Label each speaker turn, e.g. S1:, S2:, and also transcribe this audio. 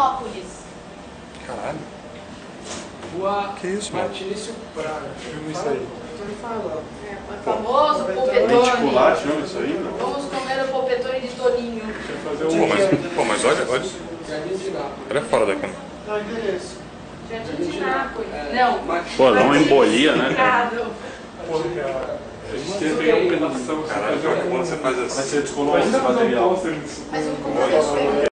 S1: Florianópolis.
S2: Caralho.
S3: Rua
S2: Que isso, mano?
S3: Martício Braga.
S2: Filme isso aí.
S3: Fala.
S1: É, o famoso polpetone.
S4: Chocolate, chama isso aí, não?
S1: Vamos comer o polpetone de Toninho.
S2: Pô, mas olha,
S3: Jardim de Nápoles.
S2: olha fora da câmera.
S3: Não, endereço.
S1: Jardim de Nápoles. Não.
S4: Pô, dá uma embolia, né?
S1: Mercado.
S4: A gente tem um pedaço.
S2: Caralho, quando você faz assim.
S4: Você descolou esse material.
S1: Mas o computador.